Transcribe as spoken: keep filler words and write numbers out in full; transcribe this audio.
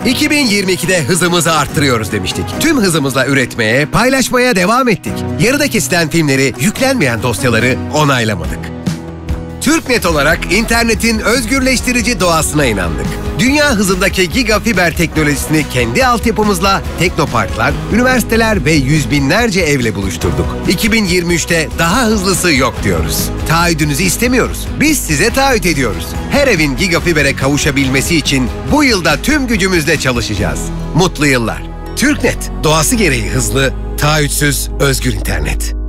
iki bin yirmi ikide hızımızı arttırıyoruz demiştik. Tüm hızımızla üretmeye, paylaşmaya devam ettik. Yarıda kesilen filmleri, yüklenmeyen dosyaları onaylamadık. TürkNet olarak internetin özgürleştirici doğasına inandık. Dünya hızındaki gigafiber teknolojisini kendi altyapımızla teknoparklar, üniversiteler ve yüz binlerce evle buluşturduk. iki bin yirmi üçte daha hızlısı yok diyoruz. Taahhüdünüzü istemiyoruz. Biz size taahhüt ediyoruz. Her evin gigafibere kavuşabilmesi için bu yılda tüm gücümüzle çalışacağız. Mutlu yıllar. TürkNet, doğası gereği hızlı, taahhütsüz, özgür internet.